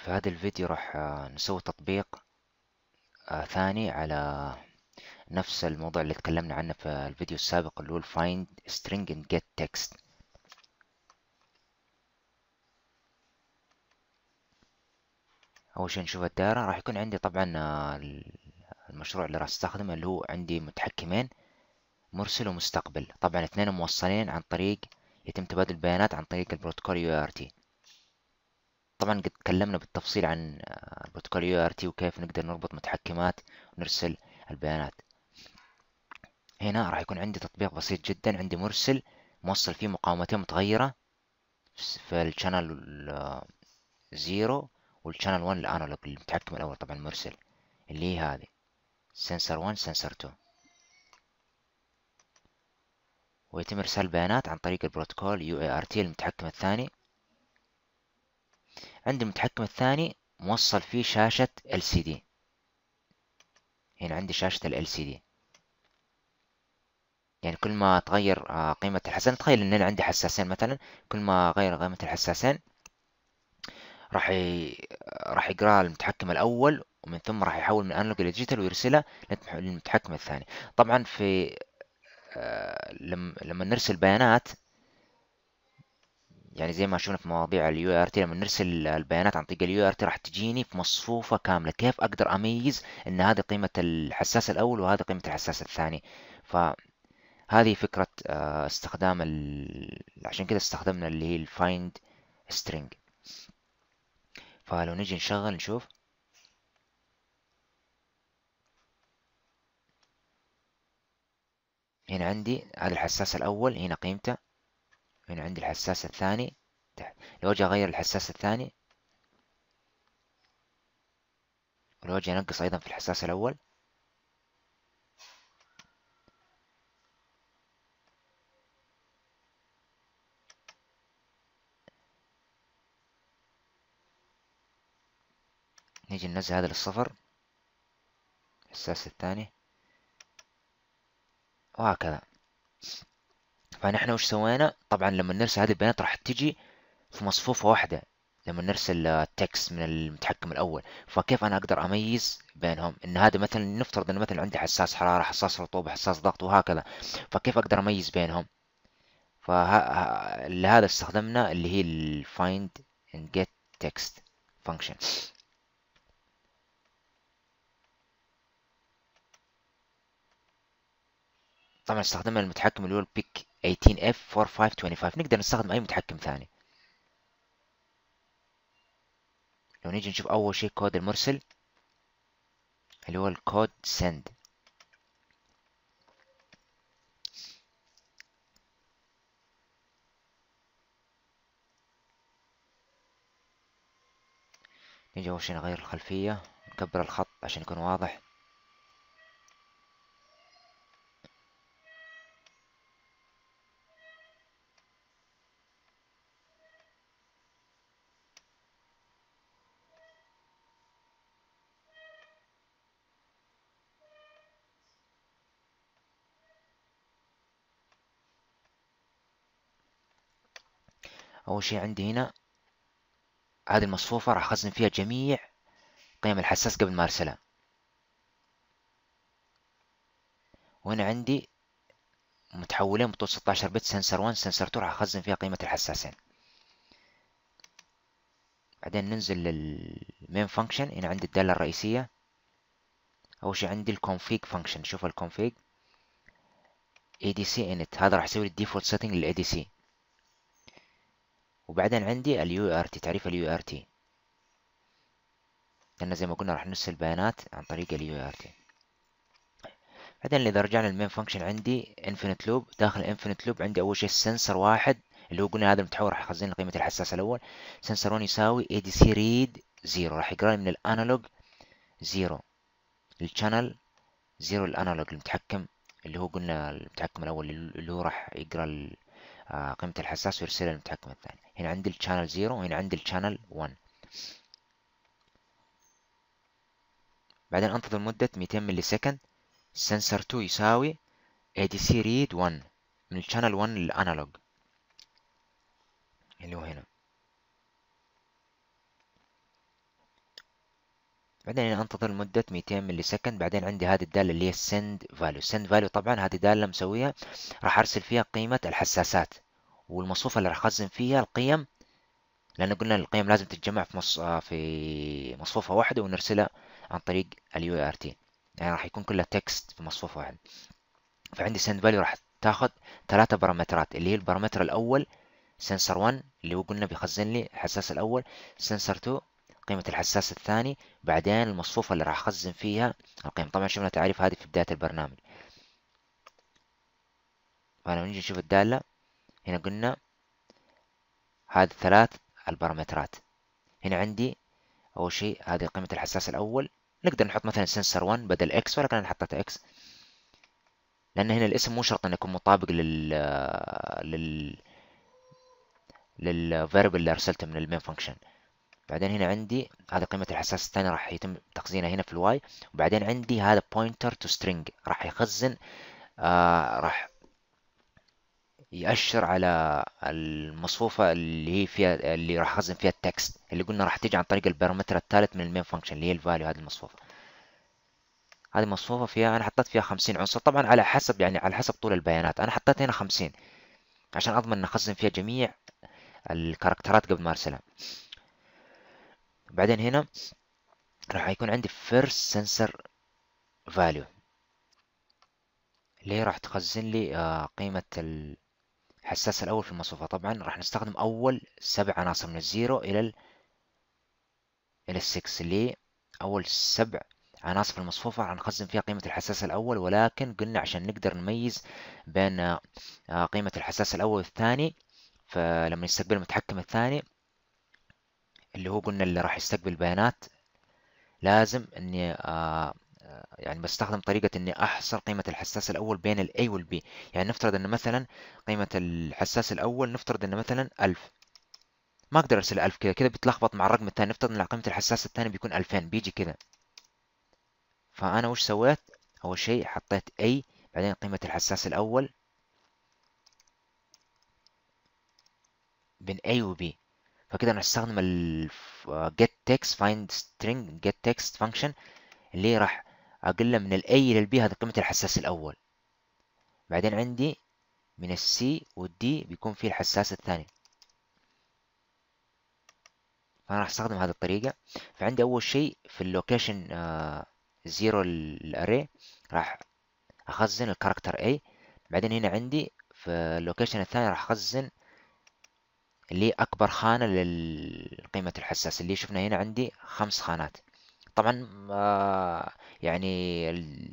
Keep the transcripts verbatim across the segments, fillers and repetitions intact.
في هذا الفيديو راح آه، نسوي تطبيق آه، ثاني على نفس الموضوع اللي تكلمنا عنه في الفيديو السابق اللي هو find string and get text. أول شيء نشوف الدائرة. راح يكون عندي طبعا آه، المشروع اللي راح استخدمه اللي هو عندي متحكمين مرسل ومستقبل، طبعا اثنين موصلين عن طريق يتم تبادل البيانات عن طريق البروتوكول يو ار تي. طبعا قد تكلمنا بالتفصيل عن آه، البروتوكول يو ار تي وكيف نقدر نربط متحكمات ونرسل البيانات. هنا راح يكون عندي تطبيق بسيط جدا. عندي مرسل موصل فيه مقاومتين متغيرة في الشانل زيرو والشانل واحد الانالوج المتحكم الاول، طبعا المرسل اللي هي هذه سنسر واحد سنسر اثنين، ويتم ارسال بيانات عن طريق البروتوكول يو اي ار تي المتحكم الثاني. عندي المتحكم الثاني موصل فيه شاشة ال سي دي. هنا عندي شاشة ال ال سي دي، يعني كل ما تغير آه، قيمة الحساسين، تخيل ان انا عندي حساسين مثلا، كل ما غير قيمة الحساسين راح ي... راح يقرا المتحكم الاول، ومن ثم راح يحول من انالوج الى ديجيتال ويرسلها للمتحكم الثاني. طبعا في آه، لما لما نرسل بيانات، يعني زي ما شفنا في مواضيع اليو ار تي، لما نرسل البيانات عن طريق اليو ار تي راح تجيني في مصفوفة كاملة. كيف اقدر اميز ان هذه قيمة الحساس الاول وهذه قيمة الحساس الثاني؟ فهذه فكرة آه، استخدام ال... عشان كده استخدمنا اللي هي الفايند سترينج. فلو نجي نشغل نشوف، هنا عندي هذا الحساس الأول، هنا قيمته. هنا عندي الحساس الثاني تحت. لو أجي أغير الحساس الثاني، ولو أجي أنقص أيضا في الحساس الأول، نيجي ننزل هذا للصفر، الحساس الثاني، وهكذا. فنحن وش سوينا؟ طبعا لما نرسل هذه البيانات راح تجي في مصفوفة واحدة لما نرسل تكست من المتحكم الأول. فكيف أنا أقدر أميز بينهم؟ إن هذا مثلا، نفترض إن مثلا عندي حساس حرارة، حساس رطوبة، حساس ضغط، وهكذا. فكيف أقدر أميز بينهم؟ فلهذا استخدمنا اللي هي ال find and get text function. طبعا استخدمنا المتحكم اللي هو البيك ثمانية عشر اف أربعة خمسة خمسة خمسة. نقدر نستخدم أي متحكم ثاني. لو نيجي نشوف أول شيء كود المرسل اللي هو الكود send. نيجي أول شيء نغير الخلفية، نكبر الخط عشان يكون واضح. أول شيء عندي هنا هذه المصفوفة راح أخزن فيها جميع قيم الحساس قبل ما أرسلها. وهنا عندي متحولين بطول ستة عشر بت، سنسر واحد سنسر اثنين، راح أخزن فيها قيمة الحساسين. بعدين ننزل للمين فانكشن. هنا عندي الدالة الرئيسية. أول شيء عندي الكونفيج فانكشن. شوف الكونفيج اي دي سي انت، هذا راح يسوي لي الديفولت سيتنج للاي دي سي. وبعدين عندي اليو ار تي، تعريف اليو ار تي، لأن زي ما قلنا راح نرسل بيانات عن طريق اليو ار تي. بعدين إذا رجعنا للمين فانكشن عندي انفينيت لوب. داخل انفينيت لوب عندي أول شيء سنسر واحد اللي هو قلنا هذا المتحول راح يخزن لي قيمة الحساس الأول. سنسر واحد يساوي اي دي سي ريد زيرو، راح يقرا لي من الانالوج زيرو للشانل زيرو الانالوج المتحكم اللي هو قلنا المتحكم الأول اللي هو راح يقرا آه، قيمة الحساس ويرسلها للمتحكم الثاني. هنا عندي الشانل زيرو وهنا عندي الشانل واحد. بعدين انتظر مدة مئتين ملي سكند. سنسر اثنين يساوي اي دي سي ريد واحد من الشانل واحد للانالوج اللي هو هنا. بعدين هنا انتظر لمدة مئتين ملي سكند. بعدين عندي هذه الدالة اللي هي send value. send value طبعا هذه دالة مسويها راح ارسل فيها قيمة الحساسات، والمصفوفة اللي راح اخزن فيها القيم، لان قلنا القيم لازم تتجمع في مص... في مصفوفة واحدة ونرسلها عن طريق اليو ار تي، يعني راح يكون كلها تكست في مصفوفة واحدة. فعندي send value راح تاخذ ثلاثة بارامترات، اللي هي البارامتر الاول سنسر واحد اللي هو قلنا بيخزن لي الحساس الاول، سنسر اتنين قيمة الحساس الثاني، بعدين المصفوفة اللي راح اخزن فيها القيم. طبعا شفنا تعريف هذه في بداية البرنامج. فلما نيجي نشوف الدالة هنا قلنا هذه ثلاث البارامترات. هنا عندي اول شيء هذه قيمة الحساس الاول، نقدر نحط مثلا سنسر واحد بدل اكس، ولكن انا حطيت اكس لان هنا الاسم مو شرط انه يكون مطابق لل لل للفاريبل اللي ارسلته من المين فانكشن. بعدين هنا عندي هذه قيمة الحساس الثاني راح يتم تخزينها هنا في الواي. وبعدين عندي هذا pointer to string راح يخزن آه راح يأشر على المصفوفة اللي هي فيها اللي راح أخزن فيها التكست، اللي قلنا راح تيجي عن طريق البارامتر الثالث من المين فانكشن اللي هي الفاليو. هذه المصفوفة هذه مصفوفة فيها أنا حطيت فيها خمسين عنصر، طبعا على حسب يعني على حسب طول البيانات. أنا حطيت هنا خمسين عشان أضمن أن أخزن فيها جميع الكاركترات قبل ما أرسلها. بعدين هنا راح يكون عندي first sensor value اللي هي راح تخزن لي آه، قيمة الحساس الأول في المصفوفة. طبعا راح نستخدم أول سبع عناصر من الزيرو إلى ال إلى السكس، اللي هي أول سبع عناصر في المصفوفة راح نخزن فيها قيمة الحساس الأول. ولكن قلنا عشان نقدر نميز بين آه، آه، قيمة الحساس الأول والثاني، فلما يستقبل المتحكم الثاني اللي هو قلنا اللي راح يستقبل البيانات، لازم اني آه يعني بستخدم طريقة اني احصر قيمة الحساس الاول بين ال A وال B. يعني نفترض ان مثلا قيمة الحساس الاول نفترض ان مثلا ألف، ما اقدر ارسل ألف كذا كذا بيتلخبط مع الرقم الثاني. نفترض ان قيمة الحساس الثاني بيكون ألفين، بيجي كذا. فانا وش سويت؟ اول شيء حطيت A، بعدين قيمة الحساس الاول بين A و B. فكده انا هستخدم ال get text find string get text function اللي راح اقله من ال A الى ال B. هذه قيمة الحساس الاول. بعدين عندي من السي والدي بيكون فيه الحساس الثاني. فأنا راح أستخدم هذه الطريقة. فعندي أول شيء في اللوكيشن زيرو الأري راح أخزن الكاركتر A. بعدين هنا عندي في اللوكيشن الثاني راح أخزن اللي هي أكبر خانة لقيمة الحساس، اللي شفنا هنا عندي خمس خانات. طبعا آه يعني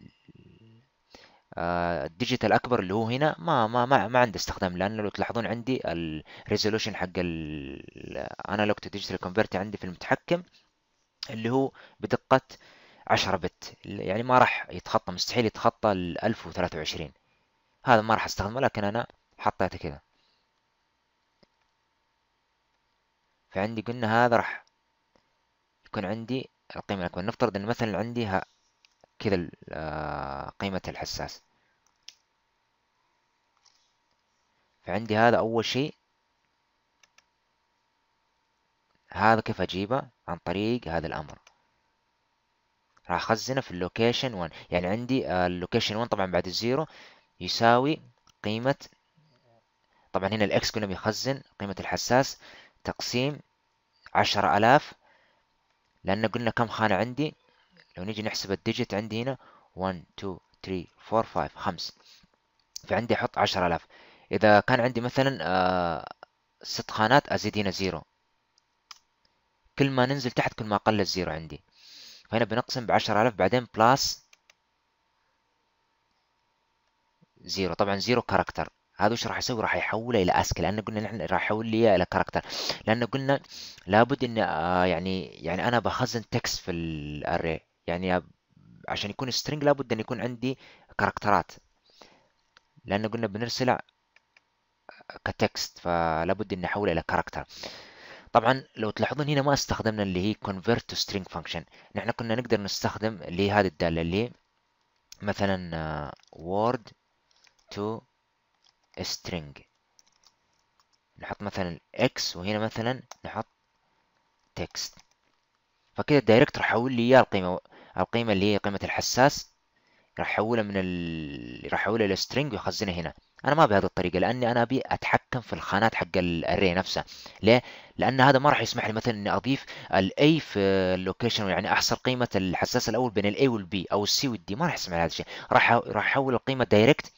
آه، الديجيتال اكبر اللي هو هنا ما ما ما, ما عنده استخدام، لانه لو تلاحظون عندي الريزولوشن حق الانالوج تو ديجيتال كونفرتر عندي في المتحكم اللي هو بدقة عشرة بت، يعني ما راح يتخطى، مستحيل يتخطى ال ألف وثلاثة وعشرين. هذا ما راح استخدمه، لكن انا حطيته كذا. فعندي قلنا هذا راح يكون عندي القيمة الأكبر. نفترض ان مثلا عندي ها كذا آه، قيمة الحساس. فعندي هذا أول شيء، هذا كيف أجيبه؟ عن طريق هذا الأمر. راح أخزنه في اللوكيشن واحد. يعني عندي آه، اللوكيشن واحد طبعا بعد الزيرو يساوي قيمة، طبعا هنا الإكس كنا بيخزن قيمة الحساس تقسيم عشرة آلاف، لأن قلنا كم خانة عندي. لو نيجي نحسب الديجيت عندي هنا واحد اتنين تلاتة أربعة خمسة خمسة، فعندي أحط عشرة آلاف. إذا كان عندي مثلا آه، ست خانات أزيد هنا زيرو، كل ما ننزل تحت كل ما قل الزيرو عندي. فهنا بنقسم بعشرة آلاف بعدين بلاس زيرو. طبعا زيرو كاركتر، هذا وش راح يسوي؟ راح يحوله الى اسكي، لان قلنا نحن راح يحول لي الى كاركتر. لان قلنا لابد ان آه يعني يعني انا بخزن تكست في الاري، يعني عشان يكون سترينج لابد ان يكون عندي كاركترات، لان قلنا بنرسله كتكست، فلابد ان احوله الى كاركتر. طبعا لو تلاحظون هنا ما استخدمنا اللي هي convert to string function. نحن كنا نقدر نستخدم اللي هي هذه الدالة اللي هي مثلا آه، word to string، نحط مثلا x وهنا مثلا نحط text. فكده الدايركت راح يحول لي اياه القيمة القيمة اللي هي قيمة الحساس، راح يحولها من ال... راح يحولها لسترينج ويخزنها هنا. انا ما بهذه الطريقه، لاني انا ابي اتحكم في الخانات حق الاري نفسها. ليه؟ لان هذا ما راح يسمح لي مثلا اني اضيف الاي في اللوكيشن، يعني احصل قيمه الحساس الاول بين الاي والبي او السي والدي، ما راح يسمح لهذا الشيء. راح راح احول القيمه دايركت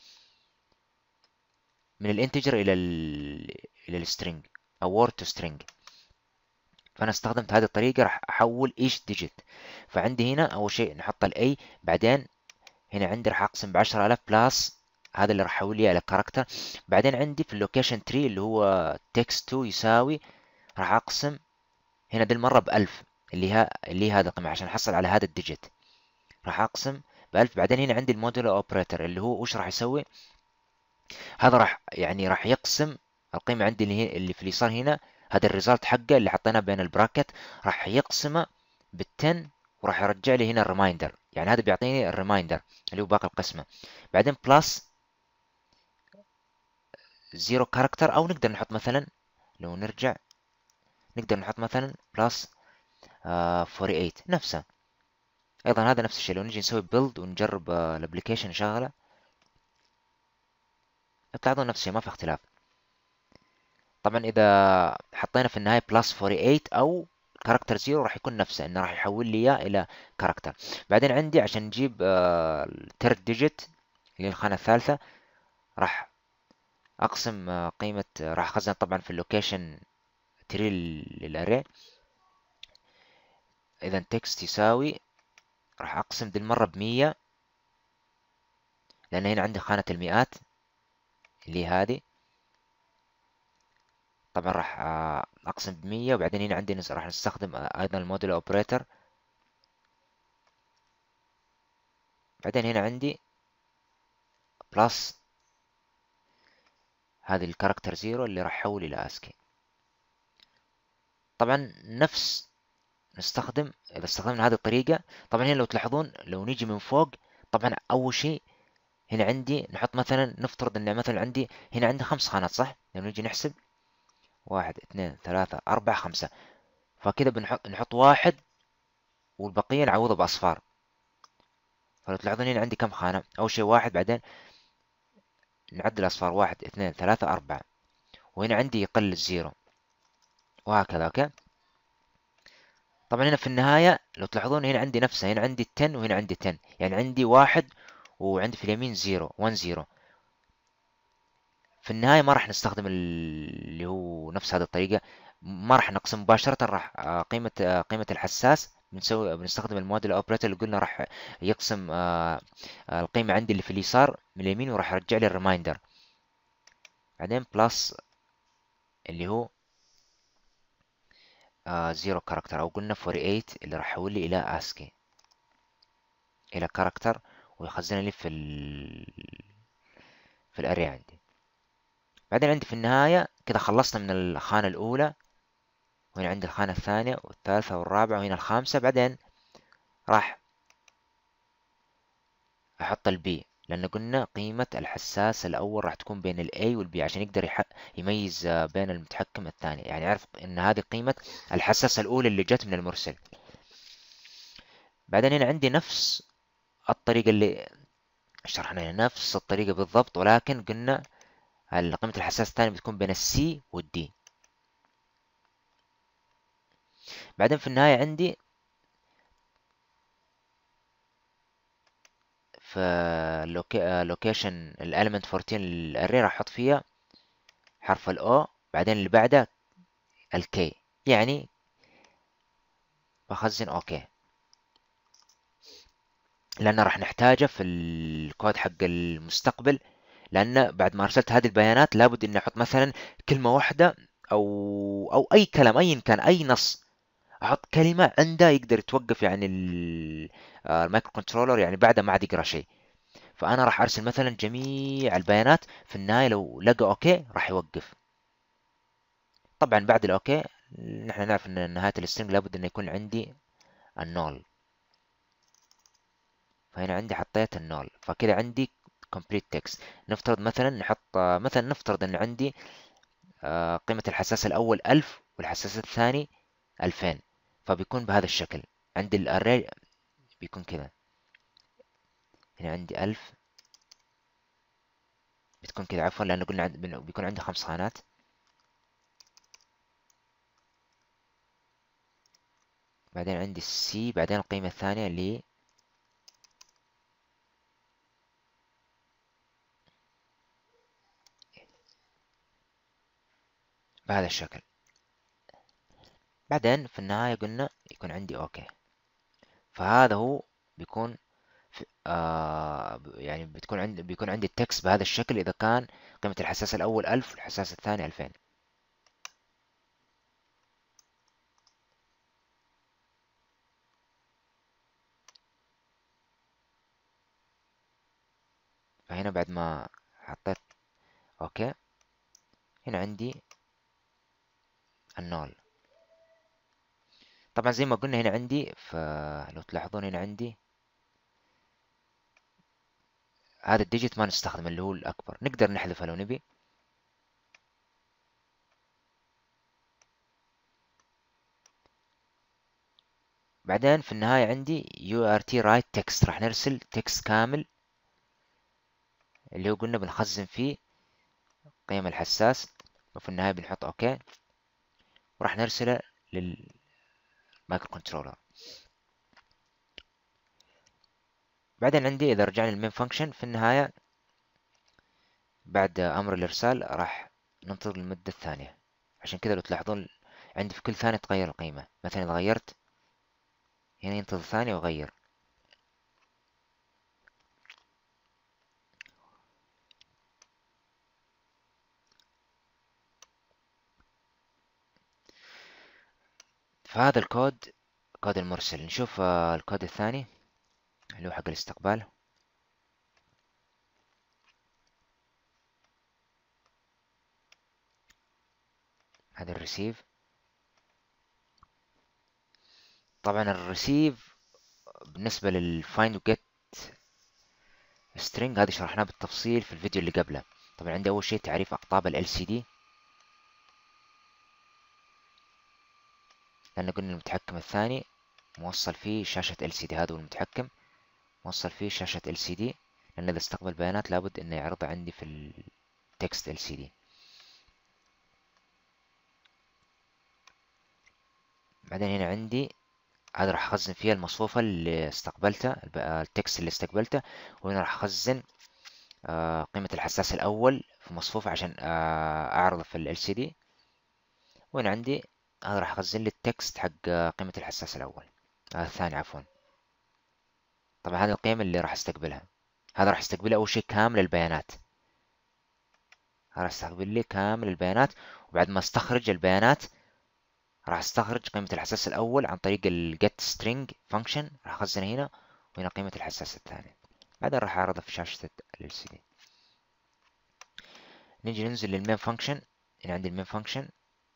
من الانتجر الى ال الى السترينج او وورد تو سترينج. فانا استخدمت هذه الطريقه، راح احول ايش ديجيت. فعندي هنا اول شيء نحط الاي، بعدين هنا عندي راح اقسم ب عشرة آلاف بلس هذا اللي راح احول لي على كاركتر. بعدين عندي في اللوكيشن تري اللي هو تكست تو يساوي، راح اقسم هنا دي المره ب ألف، اللي ها اللي هذا القيمه عشان احصل على هذا الديجيت. راح اقسم ب ألف. بعدين هنا عندي الموديل اوبريتور اللي هو وش راح يسوي؟ هذا راح يعني راح يقسم القيمه عندي اللي هي اللي في اليسار هنا، هذا الريزلت حقه اللي حطيناه بين البراكت، راح يقسمه بالتن وراح يرجع لي هنا الريمايندر. يعني هذا بيعطيني الريمايندر اللي هو باقي القسمه. بعدين بلس زيرو كاركتر، او نقدر نحط مثلا، لو نرجع نقدر نحط مثلا بلس أربعة وأربعين نفسه. ايضا هذا نفس الشيء، لو نجي نسوي بيلد ونجرب الابلكيشن شغله تلاحظون نفس الشيء، ما في اختلاف. طبعا اذا حطينا في النهايه بلس أربعة وأربعين او كاركتر زيرو راح يكون نفسه، انه راح يحول لي اياه الى كاركتر. بعدين عندي عشان نجيب الثيرد ديجيت اللي هي الخانه الثالثه، راح اقسم آه، قيمه آه، راح اخزن طبعا في اللوكيشن تري للاري. اذا تكست يساوي، راح اقسم دي المره بمية، لان هنا عندي خانه المئات اللي هي هذه. طبعا راح آه، اقسم بمية. وبعدين هنا عندي نس- راح نستخدم آه، ايضا الموديل اوبريتور. بعدين هنا عندي بلس هذه الكاركتر زيرو اللي راح احول الى اسكي. طبعا نفس نستخدم اذا استخدمنا هذه الطريقه. طبعا هنا لو تلاحظون لو نيجي من فوق، طبعا اول شيء هنا عندي نحط مثلا، نفترض ان مثلا عندي هنا عندي خمس خانات صح؟ لو نيجي نحسب واحد اثنين ثلاثة أربعة خمسة، فكذا بنحط نحط واحد والبقية نعوضه بأصفار. فلو تلاحظون هنا عندي كم خانة؟ أول شيء واحد، بعدين نعدل أصفار واحد اثنين ثلاثة أربعة، وهنا عندي يقل الزيرو، وهكذا. أوكي. طبعا هنا في النهاية لو تلاحظون هنا عندي نفسها، هنا عندي عشرة وهنا عندي عشرة، يعني عندي واحد وعندي في اليمين زيرو، واحد زيرو. في النهاية ما راح نستخدم اللي هو نفس هذه الطريقة، ما راح نقسم مباشرة. راح آه، قيمة آه، قيمة الحساس بنسوي بنستخدم الموديل اوبريتور اللي قلنا راح يقسم آه، آه، القيمة عندي اللي في اليسار من اليمين، وراح يرجع لي الريمايندر. بعدين بلس اللي هو زيرو كاركتر، او قلنا أربعة وأربعين اللي راح يحول لي الى اسكي، الى كاركتر، ويخزن لي في ال في الاري عندي. بعدين عندي في النهاية كده خلصنا من الخانة الأولى، وهنا عندي الخانة الثانية والثالثة والرابعة وهنا الخامسة. بعدين راح أحط البي، لأن قلنا قيمة الحساس الأول راح تكون بين الأي والبي عشان يقدر يح- يميز آه، بين المتحكم الثاني، يعني يعرف إن هذه قيمة الحساس الأولى اللي جت من المرسل. بعدين هنا عندي نفس الطريقة اللي شرحناها، نفس الطريقة بالضبط، ولكن قلنا قيمة الحساس الثاني بتكون بين السي والدي. بعدين في النهاية عندي في اللوكيشن الاليمنت أربعة عشر الاري راح احط فيها حرف الاو، بعدين اللي بعده الكي، يعني بخزن اوكي، لان راح نحتاجه في الكود حق المستقبل. لان بعد ما ارسلت هذه البيانات لابد اني احط مثلا كلمة واحدة، او او اي كلام ايا كان، اي نص، احط كلمة عنده يقدر يتوقف، يعني ال- آه، المايكرو كنترولر يعني بعده ما عاد يقرا شيء. فانا راح ارسل مثلا جميع البيانات، في النهايه لو لقى اوكي راح يوقف. طبعا بعد الاوكي نحن نعرف ان نهايه السترنج لابد انه يكون عندي النول، فهنا عندي حطيت النول، فكده عندي complete text. نفترض مثلا نحط مثلا نفترض ان عندي آه، قيمة الحساس الاول ألف والحساس الثاني ألفين. فبيكون بهذا الشكل. عندي الاري بيكون كذا، هنا عندي ألف، بتكون كذا عفوا، لأنه قلنا عند بيكون عندي خمس خانات. بعدين عندي السي، بعدين القيمة الثانية اللي بهذا الشكل. بعدين في النهاية قلنا يكون عندي اوكي. فهذا هو بيكون في آه يعني بتكون عندي بيكون عندي التكست بهذا الشكل إذا كان قيمة الحساس الأول ألف والحساس الثاني ألفين. فهنا بعد ما حطيت اوكي، هنا عندي النول. طبعا زي ما قلنا هنا عندي، فلو تلاحظون هنا عندي هذا الديجيت ما نستخدم اللي هو الأكبر، نقدر نحذفه لو نبي. بعدين في النهاية عندي يو ار تي رايت تكست، راح نرسل تكست كامل اللي هو قلنا بنخزن فيه قيم الحساس، وفي النهاية بنحط اوكي، وراح نرسله للمايكرو كنترولر. بعدين عندي إذا رجعنا للمين فانكشن في النهاية بعد أمر الإرسال راح ننتظر المدة الثانية. عشان كذا لو تلاحظون عندي في كل ثانية تغير القيمة، مثلا إذا غيرت هنا ينتظر ثانية ويغير. فهذا الكود كود المرسل. نشوف آه، الكود الثاني اللي هو حق الاستقبال. هذا الريسيف. طبعا الريسيف بالنسبة للفايند وجيت سترينج هذه شرحناه بالتفصيل في الفيديو اللي قبله. طبعا عندي أول شيء تعريف أقطاب ال إل سي دي، لأن قلنا المتحكم الثاني موصل فيه شاشة إل سي دي، هذا هو المتحكم موصل فيه شاشة إل سي دي، لأن إذا استقبل بيانات لابد إنه يعرضها عندي في التكست إل سي دي. بعدين هنا عندي هذا راح أخزن فيها المصفوفة اللي استقبلته، التكست اللي استقبلته، وهنا راح أخزن آه، قيمة الحساس الأول في مصفوفة عشان آه، أعرضه في ال إل سي دي. وهنا عندي هذا راح أخزن لي التكست حق آه، قيمة الحساس الأول، آه، الثاني عفوا. طبعا هذه القيم اللي راح استقبلها. هذا راح استقبل أول شيء كامل البيانات، هذا راح استقبل لي كامل البيانات. وبعد ما استخرج البيانات راح استخرج قيمة الحساس الأول عن طريق ال getString function، راح أخزنها هنا، وهنا قيمة الحساس الثاني. بعدين راح أعرضها في شاشة ال إل سي دي. نيجي ننزل للمين فانكشن. هنا عندي المين فانكشن،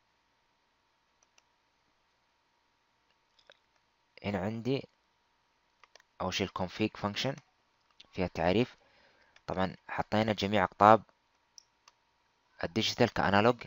هنا عندي أول شيء الconfig function فيها التعريف. طبعا حطينا جميع أقطاب الديجيتال كأنالوج.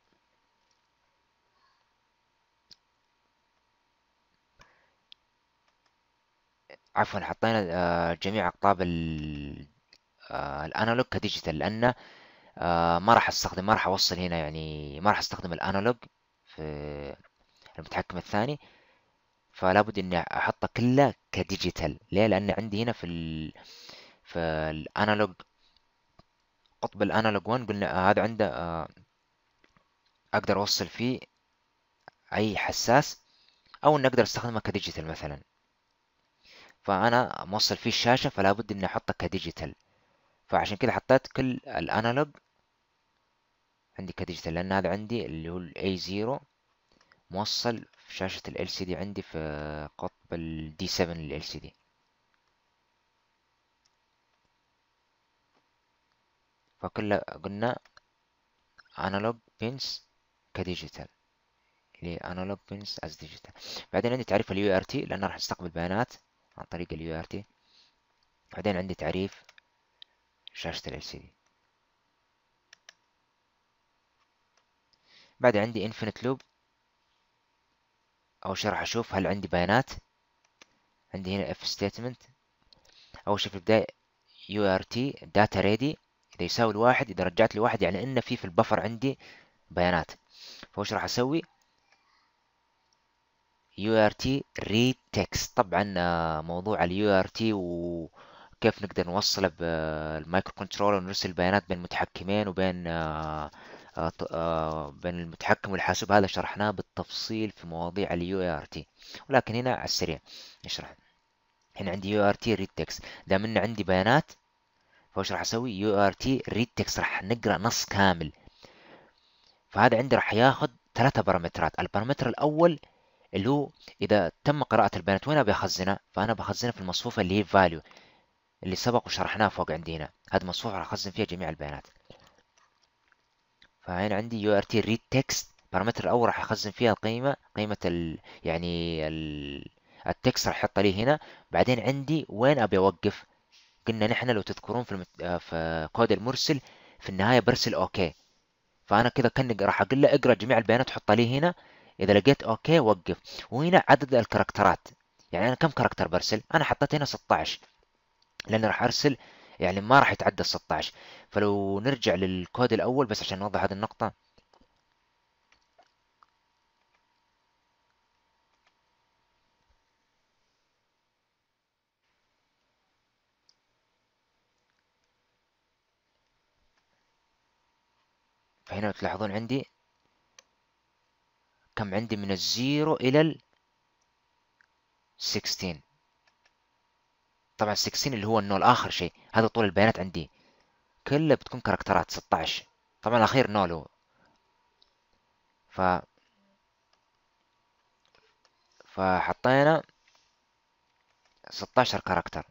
عفوا حطينا آه، جميع أقطاب ال- آه، الأنالوج كديجيتال، لأن آه، ما راح استخدم ما راح أوصل هنا، يعني ما راح استخدم الأنالوج في المتحكم الثاني. فلا بد اني احطه كله كديجيتال. ليه؟ لان عندي هنا في ال في الانالوج قطب الانالوج واحد قلنا هذا عنده آه، اقدر اوصل فيه اي حساس، او اني اقدر استخدمه كديجيتال مثلا. فانا موصل فيه الشاشة، فلا بد اني احطه كديجيتال. فعشان كده حطيت كل الانالوج عندي كديجيتال، لان هذا عندي اللي هو الاي زيرو موصل في شاشة ال إل سي دي عندي في قطب ال دي سبعة لل إل سي دي. فكل قلنا انالوج بينز كديجيتال، اللي انالوج بينز از ديجيتال. بعدين عندي تعريف اليو ار تي، لانه راح استقبل بيانات عن طريق اليو ار تي. بعدين عندي تعريف شاشة ال إل سي دي. بعد عندي infinite loop. اول شيء راح اشوف هل عندي بيانات. عندي هنا اف ستيتمنت. اول شيء في البداية يو ار تي داتا ريدي، اذا يساوي الواحد، اذا رجعت لي واحد يعني ان في في البفر عندي بيانات. فوش راح اسوي؟ يو ار تي read text. طبعا آه، موضوع اليو ار تي وكيف نقدر نوصله بالمايكرو كنترولر ونرسل البيانات بين المتحكمين وبين آه، آه، ط- آه، بين المتحكم والحاسوب، هذا شرحناه بالتفصيل في مواضيع اليو ار تي، ولكن هنا على السريع نشرح. هنا عندي يو ار تي read text، دام ان عندي بيانات فوش راح اسوي؟ يو ار تي read text، راح نقرا نص كامل. فهذا عندي راح ياخذ ثلاثة بارامترات. البارامتر الاول اللي هو إذا تم قراءة البيانات وين بخزنها؟ فأنا بخزنها في المصفوفة اللي هي value اللي سبق وشرحناها فوق عندي هنا. هذه مصفوفة راح أخزن فيها جميع البيانات. فهنا عندي يو ار تي read text. البارامتر الأول راح أخزن فيها القيمة، قيمة ال يعني ال التكست راح أحطها لي هنا. بعدين عندي وين أبي أوقف؟ قلنا نحن لو تذكرون في المت... في كود المرسل في النهاية برسل أوكي. فأنا كذا كأني راح أقول له اقرأ جميع البيانات حطها لي هنا، إذا لقيت أوكي وقف. وهنا عدد الكاركترات، يعني أنا كم كاركتر برسل؟ أنا حطيت هنا ستة عشر لأن راح أرسل يعني ما راح يتعدى ال ستة عشر. فلو نرجع للكود الأول بس عشان نوضح هذه النقطة. فهنا تلاحظون عندي كم عندي من الزيرو إلى ال ستة عشر. طبعا ستة عشر اللي هو النول آخر شيء، هذا طول البيانات عندي كلها بتكون كاركترات ستة عشر. طبعا الأخير نول هو. ف فحطينا ستة عشر كاركتر.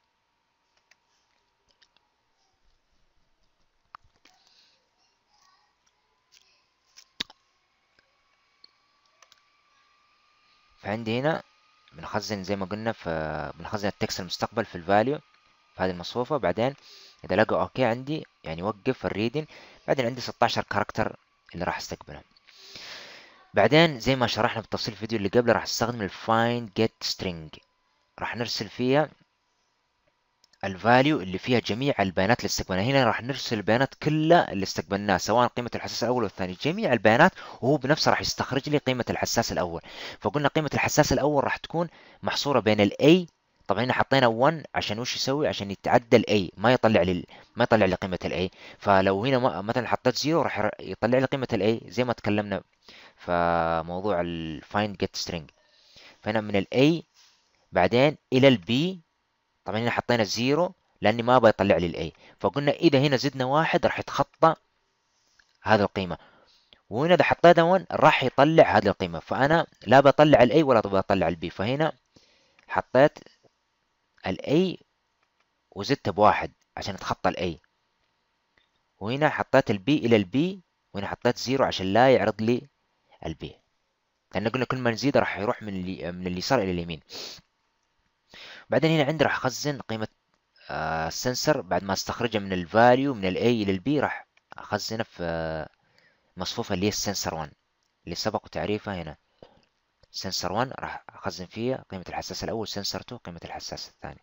فعندي هنا بنخزن زي ما قلنا، في بنخزن التكست المستقبل في الفاليو في هذه المصفوفة. بعدين إذا لقى أوكي عندي يعني وقف الريدين. بعدين عندي ستة عشر كاركتر اللي راح استقبلهم. بعدين زي ما شرحنا بالتفصيل في الفيديو اللي قبله راح استخدم الفايند جيت سترينج، راح نرسل فيها الفاليو اللي فيها جميع البيانات اللي استقبلناها. هنا راح نرسل البيانات كلها اللي استقبلناها سواء قيمة الحساس الأول والثاني، جميع البيانات، وهو بنفسه راح يستخرج لي قيمة الحساس الأول. فقلنا قيمة الحساس الأول راح تكون محصورة بين ال A. طبعا هنا حطينا واحد عشان وش يسوي؟ عشان يتعدى ال A، ما يطلع لي ما يطلع لي قيمة ال A. فلو هنا ما- مثلا حطيت صفر راح يطلع لي قيمة ال A زي ما تكلمنا في موضوع ال find get string. فهنا من ال A بعدين إلى ال B. طبعا هنا حطينا الزيرو لاني ما ابغى يطلع لي الاي. فقلنا اذا هنا زدنا واحد راح يتخطى هذه القيمه، وهنا اذا حطينا واحد راح يطلع هذه القيمه. فانا لا بطلع الاي ولا بطلع البي. فهنا حطيت الاي وزدت بواحد عشان اتخطى الاي، وهنا حطيت البي الى البي، وهنا حطيت زيرو عشان لا يعرض لي البي، لان قلنا كل ما نزيد راح يروح من اللي من اليسار الى اليمين. بعدين هنا عندي راح اخزن قيمه السنسر بعد ما استخرجها من الفاليو من الاي الى البي، راح اخزنها في مصفوفة اللي هي السنسر واحد اللي سبق تعريفها هنا. سنسر واحد راح أخزن فيها قيمة الحساس الأول، سنسر اتنين قيمة الحساس الثاني.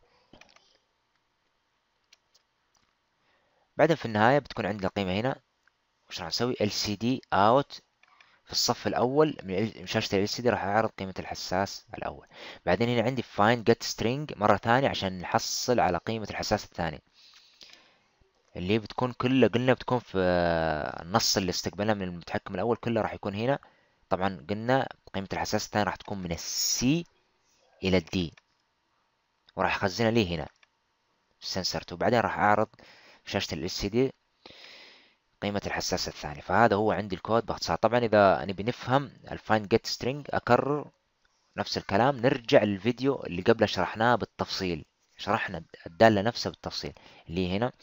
بعدين في النهاية بتكون عندنا القيمة هنا. وش راح نسوي؟ ال سي دي اوت في الصف الأول من شاشة ال إل سي دي راح أعرض قيمة الحساس الأول. بعدين هنا عندي find get string مرة ثانية عشان نحصل على قيمة الحساس الثاني اللي بتكون كلها قلنا بتكون في النص اللي استقبلناه من المتحكم الأول كله راح يكون هنا. طبعا قلنا قيمة الحساس الثاني راح تكون من السي إلى الدي، وراح أخزنها لي هنا سنسر اتنين. بعدين راح أعرض في شاشة ال إل سي دي قيمة الحساس الثاني. فهذا هو عندي الكود باختصار. طبعا إذا نبي نفهم الفايند جيت سترينج أكرر نفس الكلام، نرجع للفيديو اللي قبله شرحناه بالتفصيل، شرحنا الدالة نفسها بالتفصيل اللي هنا.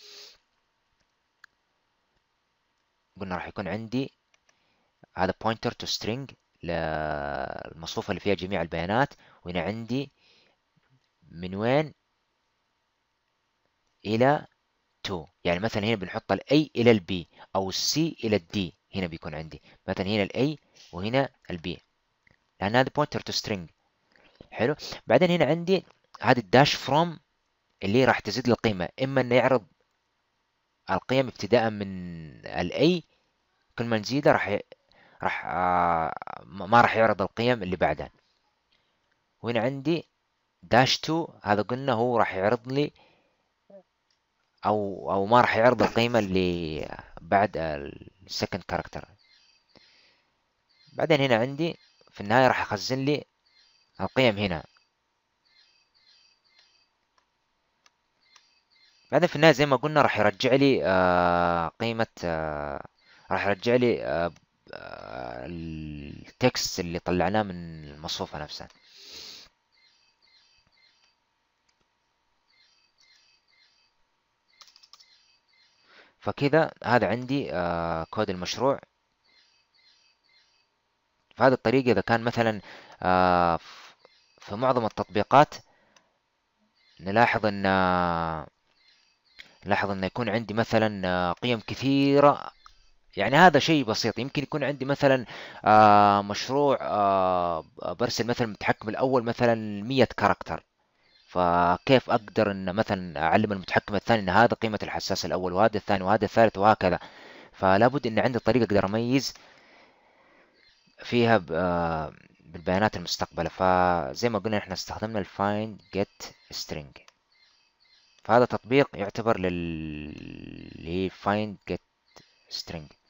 قلنا راح يكون عندي هذا pointer to string للمصفوفة اللي فيها جميع البيانات، وهنا عندي من وين إلى اتنين. يعني مثلا هنا بنحط ال A إلى ال B أو ال C إلى ال D. هنا بيكون عندي مثلا هنا ال A وهنا ال B. لان هذه pointer to string. حلو. بعدين هنا عندي هذه الداش from اللي راح تزيد لي القيمة، اما انه يعرض القيم ابتداء من الاي، كل ما نزيده راح ي... راح آه ما راح يعرض القيم اللي بعدها. وهنا عندي داش تو، هذا قلنا هو راح يعرض لي او او ما راح يعرض القيمة اللي بعد السكند كاركتر. بعدين هنا عندي في النهاية راح يخزن لي القيم هنا. بعدين في النهاية زي ما قلنا راح يرجع لي آه قيمة آه راح يرجع لي آه آه التكست اللي طلعناه من المصفوفة نفسها. فكذا هذا عندي آه كود المشروع. بهذه الطريقة إذا كان مثلا آه في معظم التطبيقات نلاحظ أن نلاحظ أن يكون عندي مثلا آه، قيم كثيرة. يعني هذا شيء بسيط، يمكن يكون عندي مثلا آه، مشروع آه، برسل مثلا المتحكم الأول مثلا مية كاركتر، فكيف أقدر أن مثلا أعلم المتحكم الثاني أن هذا قيمة الحساس الأول وهذا الثاني وهذا الثالث وهكذا. فلا بد أن عندي طريقة أقدر أميز فيها ب- آه، بالبيانات المستقبلة. فزي ما قلنا احنا استخدمنا الفايند جيت string. فهذا تطبيق يعتبر لل اللي هي find get string.